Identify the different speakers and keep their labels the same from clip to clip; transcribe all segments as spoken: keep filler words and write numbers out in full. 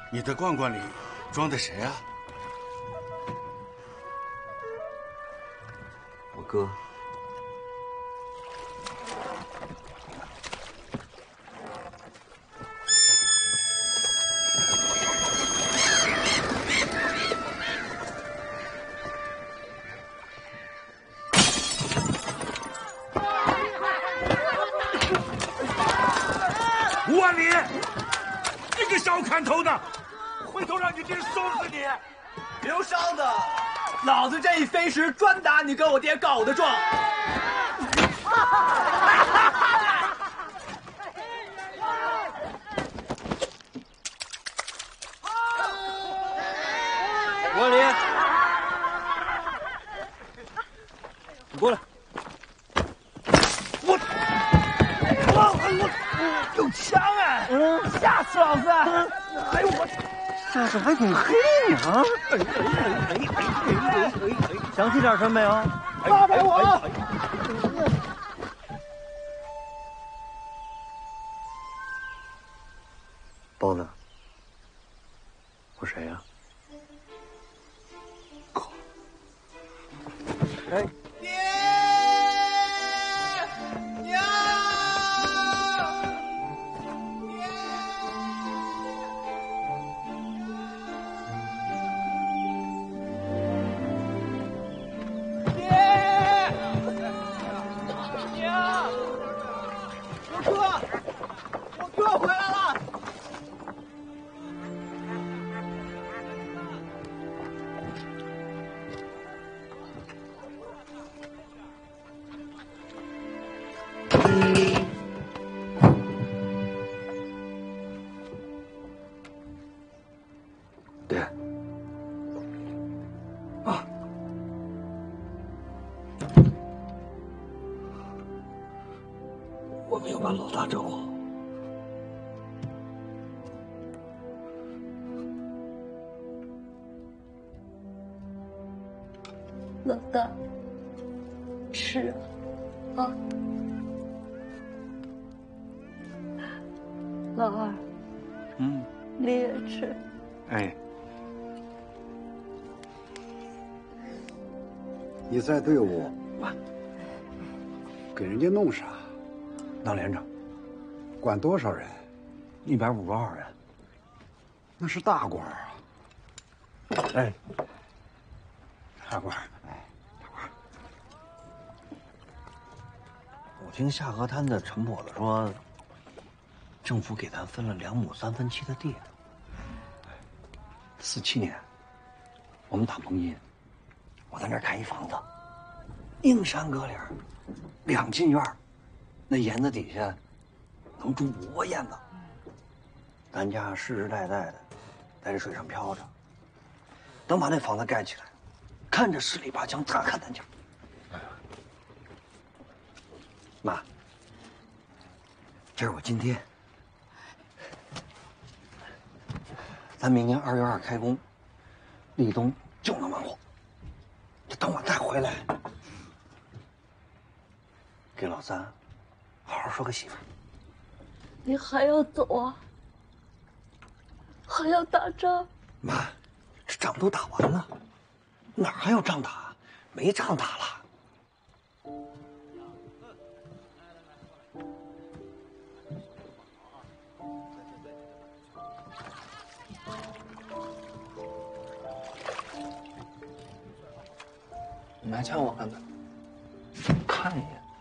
Speaker 1: 你的罐罐里装的谁啊？
Speaker 2: 我哥。
Speaker 3: 吴万里，你个小砍头的，回头让你爹收死你！
Speaker 4: 刘烧子，老子这一飞石专打你跟我爹告我的状。
Speaker 2: 吴万里，你过来。
Speaker 3: 我我我有枪哎！嗯，吓死老子！哎呦我，
Speaker 2: 下手还挺黑你啊！哎哎哎哎哎哎哎！想起点什么没有？
Speaker 3: 八百我。
Speaker 2: 包子，我谁呀？哥。哎。
Speaker 4: 爹！娘！
Speaker 2: 爹。啊。我没有把老大照顾好。
Speaker 5: 老大，吃啊，啊！老二，
Speaker 2: 嗯，
Speaker 5: 你也吃。
Speaker 2: 哎，
Speaker 6: 你在队伍给人家弄啥？
Speaker 2: 当连长，
Speaker 6: 管多少人？
Speaker 2: 一百五十二人。
Speaker 6: 那是大官啊！
Speaker 2: 哎，大官，
Speaker 6: 哎，
Speaker 2: 大官，我听下河滩的陈跛子说，政府给咱分了两亩三分七的地。四七年，我们打蒙阴，我在那儿开一房子，映山阁岭，两进院，那檐子底下能住五窝燕子。咱家世世代代的在这水上漂着，等把那房子盖起来，看着十里八乡，大看咱家。妈，这是我津贴。咱明年二月二开工，立冬就能完货。就等我再回来，给老三好好说个媳妇儿。
Speaker 5: 你还要走啊？还要打仗？
Speaker 2: 妈，这仗都打完了，哪还有仗打？没仗打了。
Speaker 4: 你拿枪我看看。
Speaker 2: 看一眼。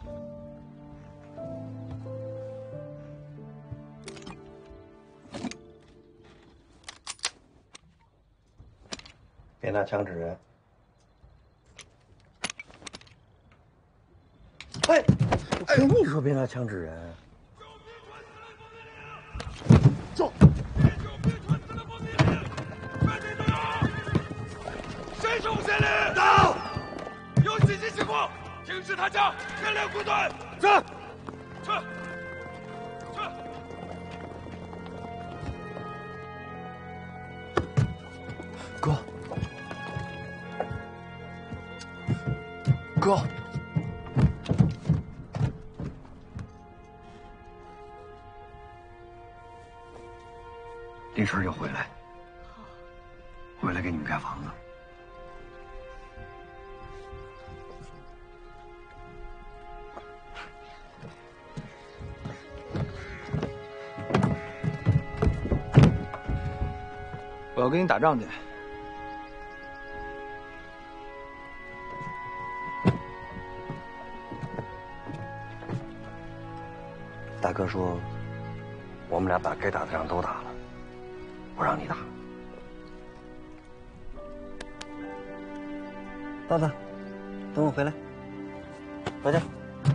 Speaker 2: 别拿枪指人。哎，我跟你说别拿枪指人。
Speaker 3: 走。谁是吴县令？到。有紧急情况，停止他家，全连护盾。是。去。去。
Speaker 4: 哥。哥。
Speaker 2: 林晨就回来， 回来给你们盖房子。
Speaker 4: 我要跟你打仗去。
Speaker 2: 大哥说，我们俩把该打的仗都打了，不让你打。爸爸，等我回来。回家。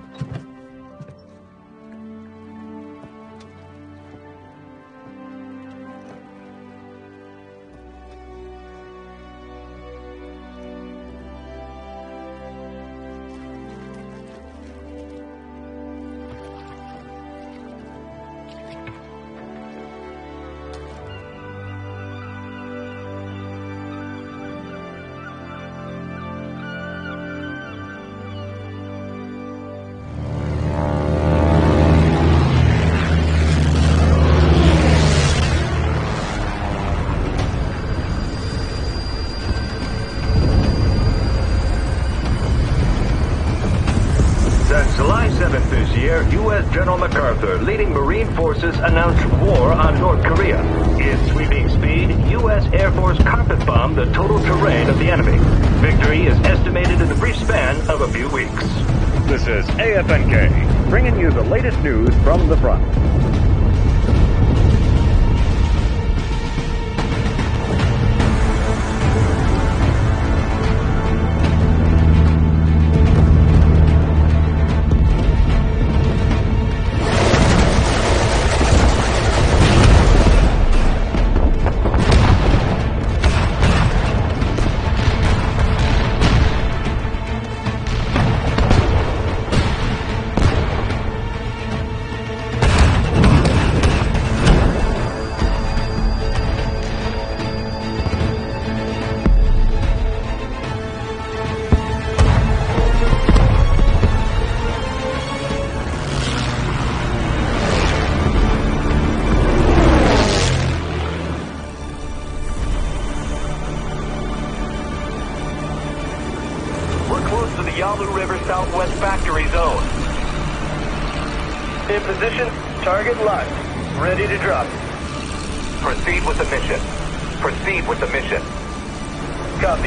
Speaker 7: U S General MacArthur, leading Marine forces, announced war on North Korea. In sweeping speed, U S Air Force carpet-bombed the total terrain of the enemy. Victory is estimated in the brief span of a few weeks.
Speaker 8: This is A F N K, bringing you the latest news from the front.
Speaker 7: In position, target locked. Ready to drop. Proceed with the mission. Proceed with the mission. Copy.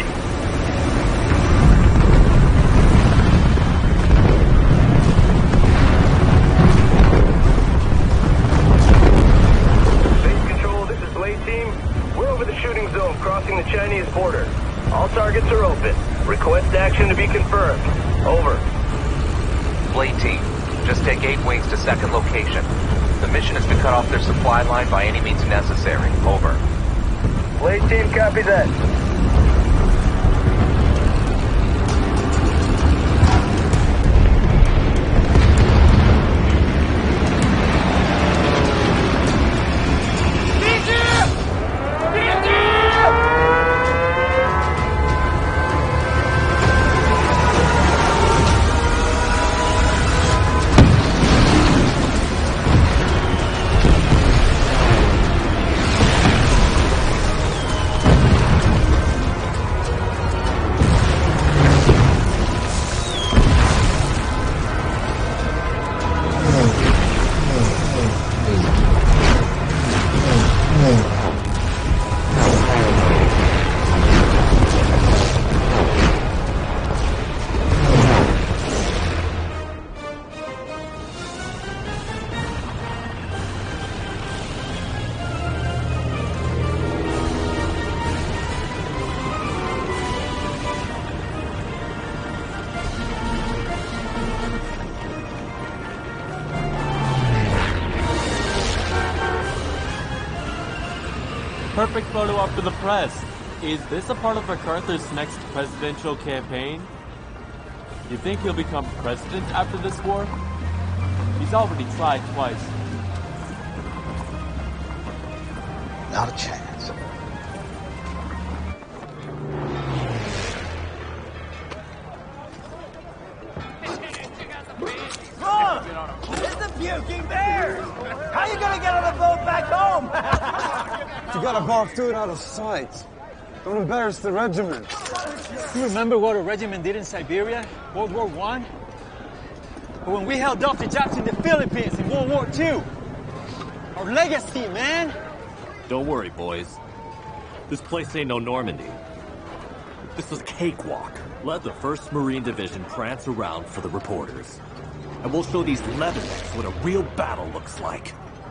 Speaker 7: Base control, this is Blade Team. We're over the shooting zone, crossing the Chinese border. All targets are open. Request action to be confirmed. Over.
Speaker 9: Blade Team, just take eight wings to second location. The mission is to cut off their supply line by any means necessary. Over.
Speaker 7: Blade Team, copy that.
Speaker 10: Perfect photo up for the press. Is this a part of MacArthur's next presidential campaign? You think he'll become president after this war? He's already tried twice.
Speaker 2: Not a chance.
Speaker 4: Look! It's the puking bears! How are you gonna get on a boat back home?
Speaker 6: You gotta barf through it out of sight.
Speaker 11: Don't embarrass the regiment.
Speaker 12: You remember what a regiment did in Siberia, World War One? Or when we held off the Japs in the Philippines in World War Two? Our legacy, man!
Speaker 13: Don't worry, boys. This place ain't no Normandy. This is cakewalk. Let the first Marine Division prance around for the reporters. And we'll show these leathernecks what a real battle looks like.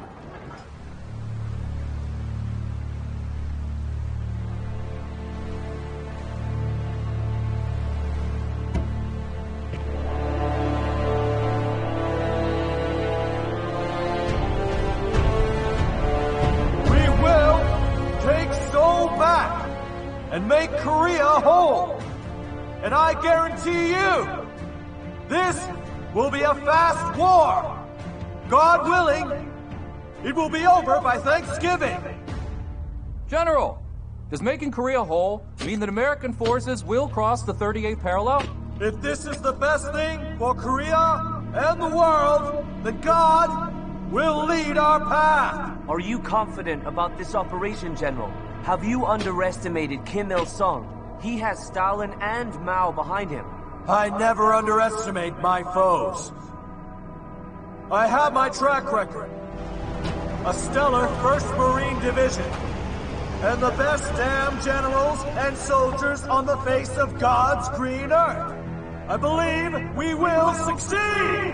Speaker 3: And make Korea whole. And I guarantee you, this will be a fast war. God willing, it will be over by Thanksgiving.
Speaker 14: General, does making Korea whole mean that American forces will cross the thirty-eighth parallel?
Speaker 3: If this is the best thing for Korea and the world, then God will lead our path.
Speaker 15: Are you confident about this operation, General? Have you underestimated Kim Il-sung? He has Stalin and Mao behind him.
Speaker 3: I never underestimate my foes. I have my track record. A stellar first Marine Division. And the best damn generals and soldiers on the face of God's green earth. I believe we will succeed!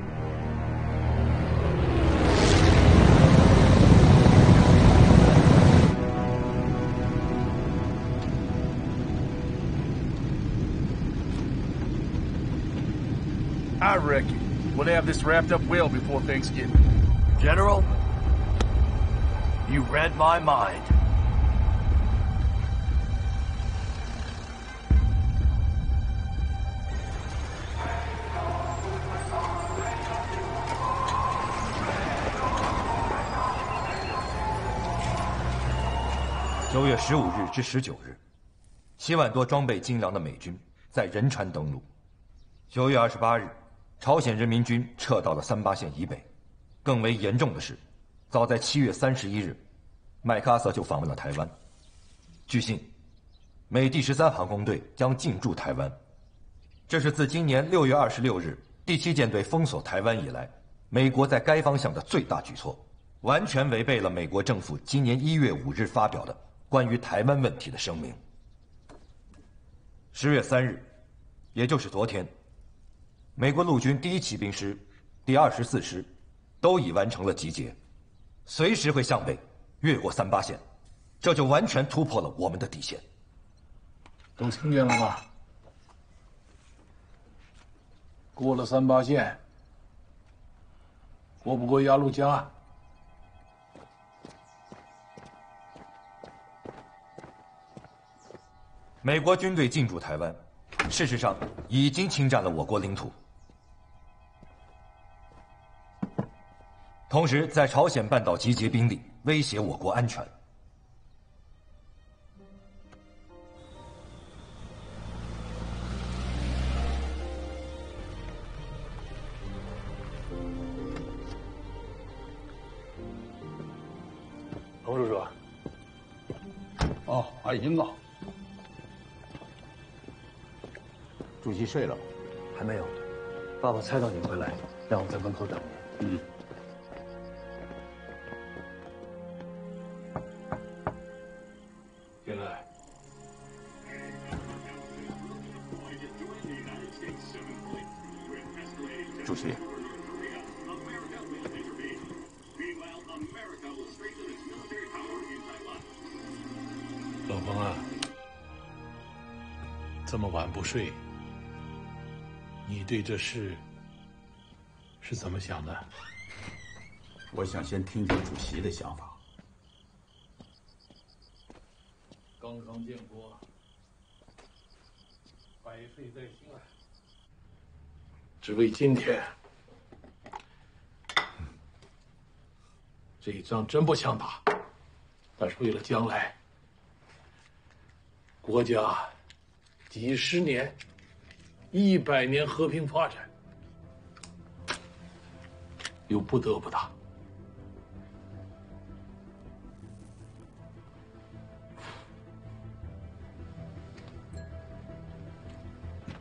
Speaker 16: I reckon we'll have this wrapped up well before Thanksgiving.
Speaker 3: General, you read my mind.
Speaker 17: 九月十五日至十九日，七万多装备精良的美军在仁川登陆。九月二十八日。朝鲜人民军撤到了三八线以北，更为严重的是，早在七月三十一日，麦克阿瑟就访问了台湾。据信，美第十三航空队将进驻台湾，这是自今年六月二十六日第七舰队封锁台湾以来，美国在该方向的最大举措，完全违背了美国政府今年一月五日发表的关于台湾问题的声明。十月三日，也就是昨天。美国陆军第一骑兵师、第二十四师都已完成了集结，随时会向北越过三八线，这就完全突破了我们的底线。
Speaker 16: 都听见了吧？过了三八线，过不过鸭绿江啊？
Speaker 17: 美国军队进驻台湾，事实上已经侵占了我国领土。同时，在朝鲜半岛集结兵力，威胁我国安全。
Speaker 16: 彭叔叔，哦，阿英啊，
Speaker 2: 主席睡了吗？还没有。爸爸猜到你会来，让我在门口等你。嗯。
Speaker 16: 进来。
Speaker 2: 主席。
Speaker 16: 老彭啊，这么晚不睡，你对这事是怎么想的？
Speaker 18: 我想先听听主席的想法。
Speaker 16: 刚刚建国，百岁在心啊，只为今天。这一仗真不想打，但是为了将来。国家几十年、一百年和平发展，又不得不打。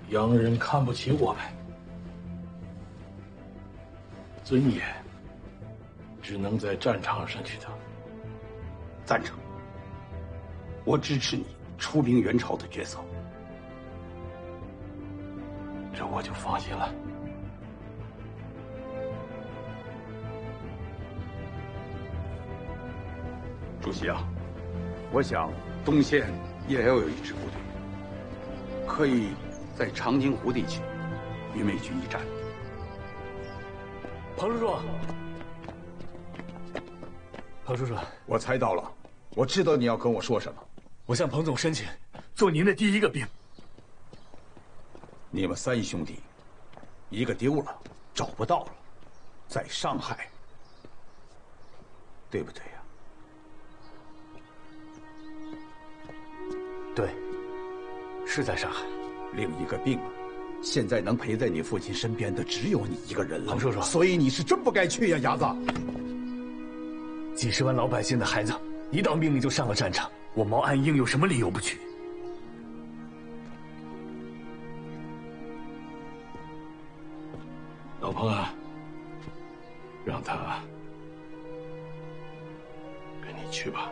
Speaker 16: 洋人看不起我们，尊严只能在战场上去的。
Speaker 18: 赞成。我支持你出兵援朝的决策。
Speaker 16: 这我就放心了。
Speaker 18: 主席啊，我想东线也要有一支部队，可以在长津湖地区与美军一战。
Speaker 11: 彭叔叔，彭叔叔，
Speaker 18: 我猜到了，我知道你要跟我说什么。
Speaker 11: 我向彭总申请做您的第一个兵。
Speaker 18: 你们三兄弟，一个丢了，找不到了，在上海，对不对呀？
Speaker 11: 对，是在上海。
Speaker 18: 另一个病了，现在能陪在你父亲身边的只有你一个人了。
Speaker 11: 彭叔叔，
Speaker 18: 所以你是真不该去呀，伢子。
Speaker 11: 几十万老百姓的孩子，一到命令就上了战场，我毛岸英有什么理由不去？
Speaker 16: 老彭啊，让他跟你去吧。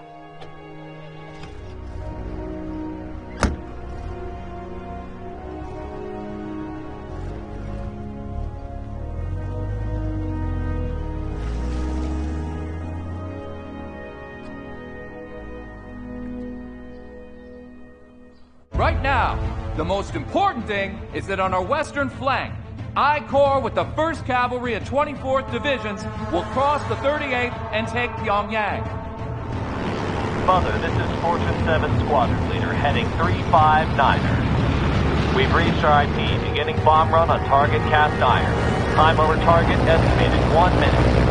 Speaker 14: Right now, the most important thing is that on our western flank, I Corps with the first Cavalry and twenty-fourth Divisions will cross the thirty-eighth and take Pyongyang.
Speaker 19: Mother, this is Fortune seven Squadron Leader heading three five niner. We've reached our I P, beginning bomb run on target cast iron. Time over target estimated one minute.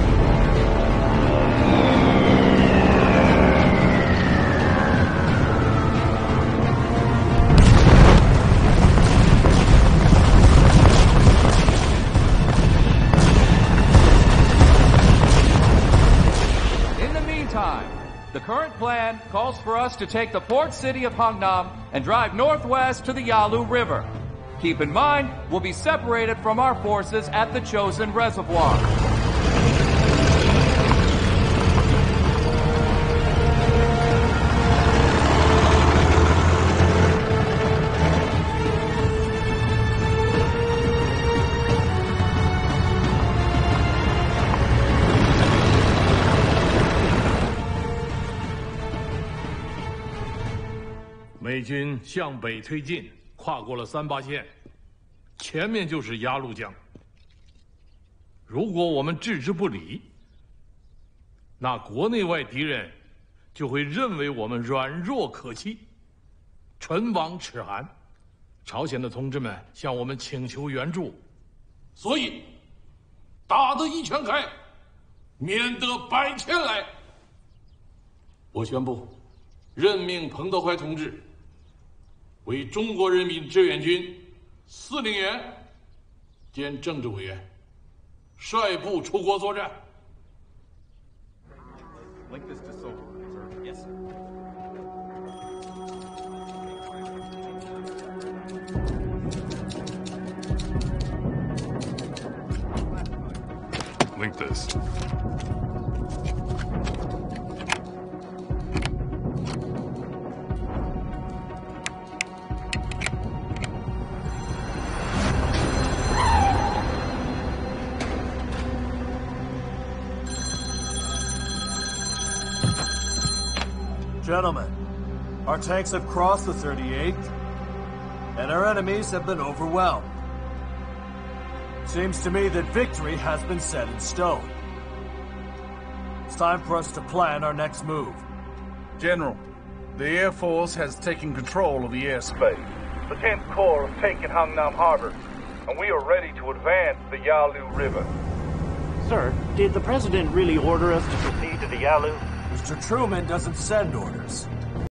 Speaker 14: The current plan calls for us to take the port city of Hangnam and drive northwest to the Yalu River. Keep in mind, we'll be separated from our forces at the Chosin Reservoir.
Speaker 16: “美军向北推进，跨过了三八线，前面就是鸭绿江。如果我们置之不理，那国内外敌人就会认为我们软弱可欺，唇亡齿寒。朝鲜的同志们向我们请求援助，所以打得一拳开，免得百拳来。我宣布，任命彭德怀同志为中国人民志愿军司令员兼政治委员，率部出国作战。
Speaker 9: Link this to Seoul. Yes, sir.
Speaker 16: Link this.
Speaker 3: Gentlemen, our tanks have crossed the thirty-eighth, and our enemies have been overwhelmed. Seems to me that victory has been set in stone. It's time for us to plan our next move.
Speaker 20: General, the Air Force has taken control of the airspace. The tenth Corps has taken Hangnam Harbor, and we are ready to advance the Yalu River.
Speaker 19: Sir, did the President really order us to proceed to the Yalu?
Speaker 3: Mister Truman doesn't send orders.